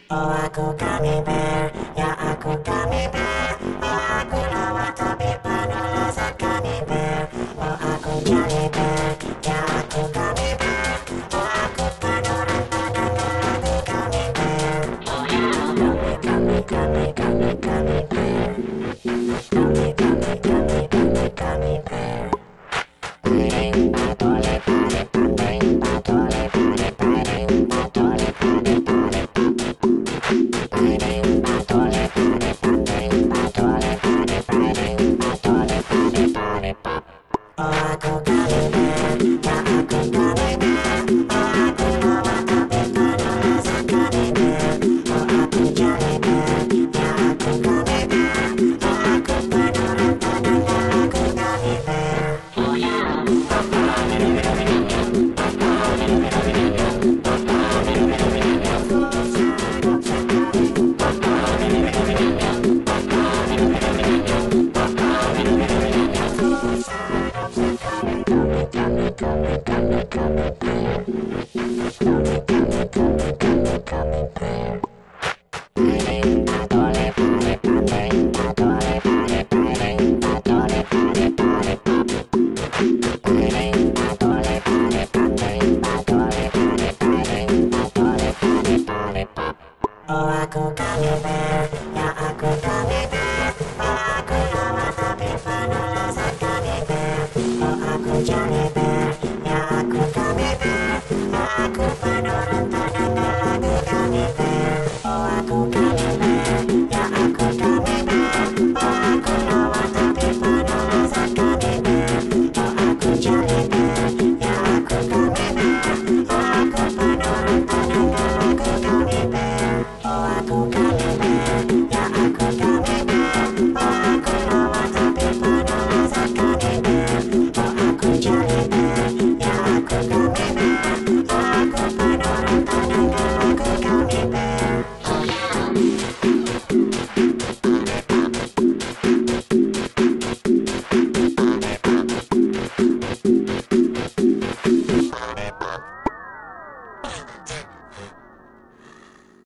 Oh aku gummy bear, ya aku gummy bear. Oh aku lawak tapi penuh lezat gummy bear. Oh aku jelly bear, ya aku gummy bear. Oh aku penuh rempah dan berarti gummy bear. Oh ya gummy gummy gummy gummy gummy bear. Gummy gummy gummy gummy gummy bear. Piring patole pare pandeng patole pare piring patole pare pare piring patole pare pandeng patole pare piring patole pare pare pap. Oh aku gummy bear, ya aku gummy bear. Oh aku lawak tapi penuh lezat gummy bear. Oh aku jelly bear, ya aku gummy bear. Oh aku penuh rempah dan aku gummy bear. Oh ya. Oh aku gummy bear, ya aku gummy